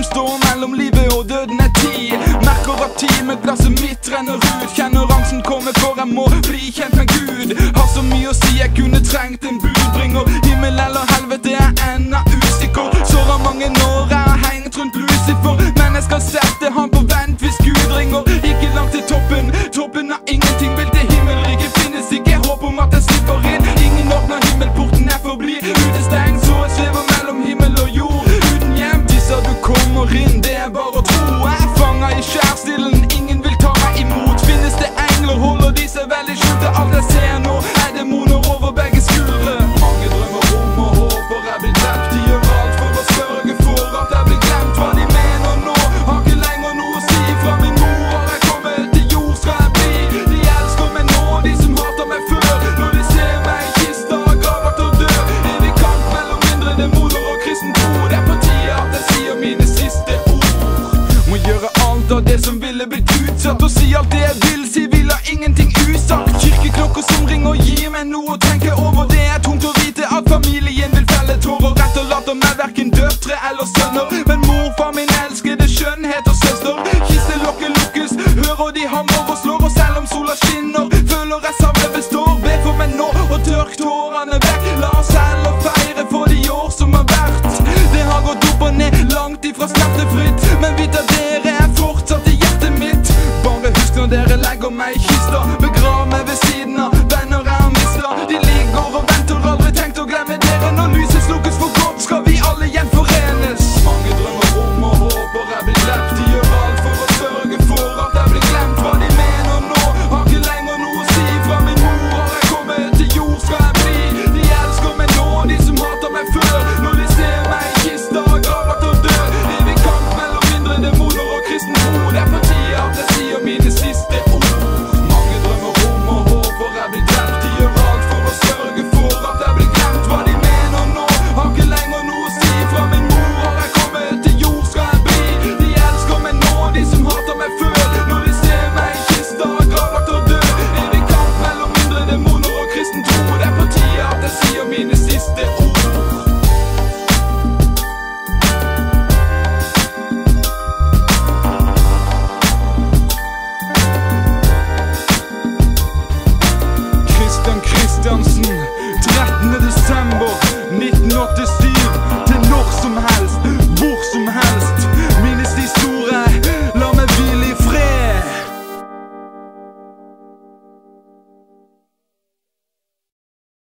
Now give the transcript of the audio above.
står mellom livet og døden er tid. Merker at timeglasset mitt renner ut. Kjenner angsten komme for jeg må bli kjent med Gud. Har så mye å si, jeg kunne trengt en budbringer. Himmel eller helvete er enda usikker. Så har mange år jeg har hengt rundt Lucifer, men jeg skal sette han på vent hvis Gud ringer. Ikke langt til toppen, toppen av ingenting. Vil til himmelriket finnes ikke håp om at jeg slipper inn. Ingen åpner himmelporten, jeg får bli utestengt. Så jeg svever mellom himmel og jord uten hjem. De sa du kommer inn, det er bare å tro. Jeg er fanget i skjærsilden, ingen vil ta meg imot. Finnes det engler, holder de seg veldig skjulte. Alt jeg ser nå er demoner over begge skuldre. Mange drømmer om og håper jeg blir drept. De gjør alt for å sørge for at jeg blir glemt. Hva de mener nå har ikke lenger noe å si. Fra min mor har jeg kommet til jord skal jeg bli. De elsker meg nå, de som hater meg før. Når de ser meg i kista, gravlagt og død. Evig kamp mellom mindre demoner og kristen tro. Det er på tide at jeg sier mine siste ord. Må gjøre alt av det som ville blitt utsatt, og si alt det jeg vil si, vil ha ingenting usagt. Kirkeklokker som ringer gir meg noe å tenke over. Det er tungt å vite at familien vil felle tårer. Rett og later meg hverken døtre eller sønner, men morfar min elskede skjønnhet og søster. Kistelokket lukkes, hører de hamrer og slår, og selv om sola skinner føler jeg savnet består. Be for meg nå og tørk tårene vekk. La oss heller feire for de år som har vært. Det har gått opp og ned, langt ifra smertefritt, men vit at dere er fortsatt i hjertet mitt. Bare husk når dere legger meg i kista, begrav meg ved siden av venner jeg har mistet. De ligger og venter, aldri tenkt å glemme dere. Når lyset slukkes for godt, skal vi alle gjenforenes. Mange drømmer om og håper jeg blir drept. De gjør alt for å sørge for at jeg blir glemt. Hva de mener nå har ikke lenger noe å si. Fra min mor har jeg kommet til jord skal jeg bli. De elsker meg nå, de som hater meg før. Når de ser meg i kista, gravlagt og død. Evig kamp mellom mindre demoner og kristen tro. Det er på tide at jeg sier mine siste ord. Mange drømmer om og håper jeg blir drept. De gjør alt for å sørge for at jeg blir glemt. Hva de mener nå har ikke lenger noe å si. Fra min mor har jeg kommet til jord skal jeg bli. De elsker meg nå, de som hater meg før. Når de ser meg i kista, gravlagt og død. Evig kamp mellom mindre demoner og kristen tro. Det er på tide at jeg sier mine siste ord. Kristiansen, 13. desember 1986.